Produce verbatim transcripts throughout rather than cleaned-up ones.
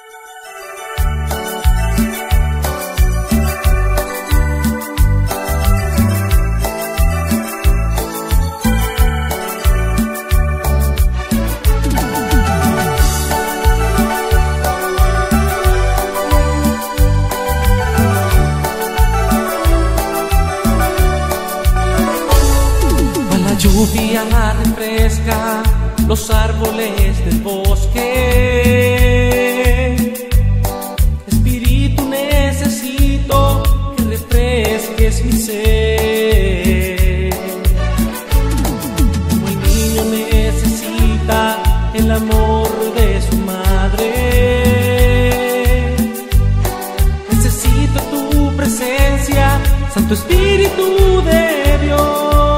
Lluvia refresca los árboles del bosque. Espíritu, necesito que refresques mi ser. Como el niño necesita el amor de su madre, necesito tu presencia, Santo Espíritu de Dios.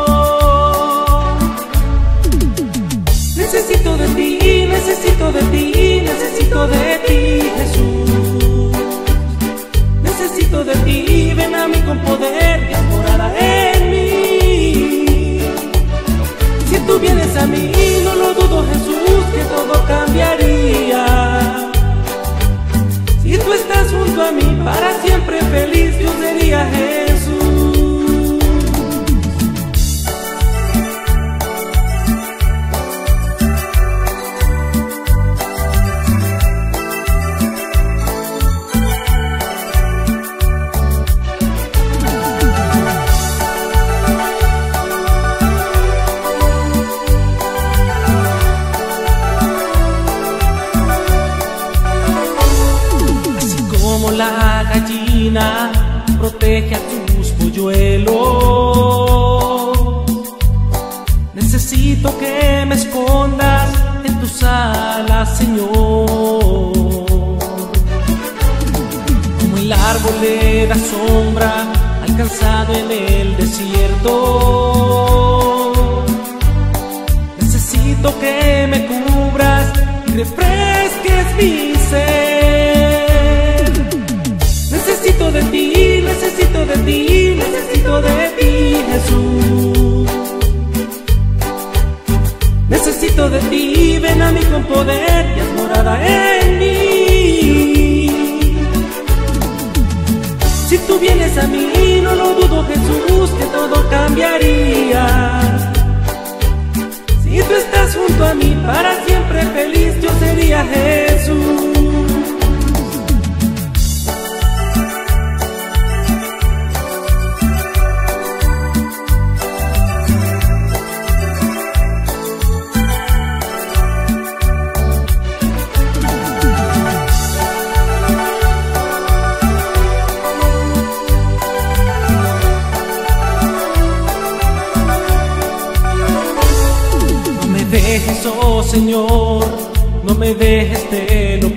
Necesito de ti, necesito de ti, necesito de ti, Jesús. Necesito de ti, ven a mí con poder, que morará en mí. Si tú vienes a mí, no lo dudo, Jesús, que todo cambiaría. Si tú estás junto a mí, para siempre feliz yo sería, Jesús. Como la gallina protege a tus polluelos, necesito que me escondas en tus alas, Señor. Como el árbol le da sombra al cansado en el desierto, necesito que me cubras y refresques mi ser. Necesito de ti, necesito de ti, necesito de ti, Jesús. Necesito de ti, ven a mí con poder y haz morada en mí. Si tú vienes a mí, no lo dudo, Jesús, que todo cambiaría. Si tú estás junto a mí, para siempre feliz yo sería, Jesús. No me dejes, oh Señor, no me dejes, te lo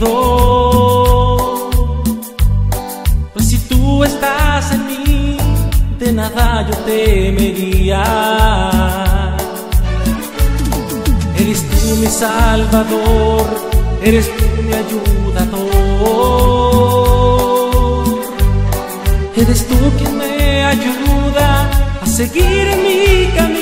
pido. Pues si tú estás en mí, de nada yo temería. Eres tú mi Salvador, eres tú mi ayudador. Eres tú quien me ayuda a seguir en mi camino.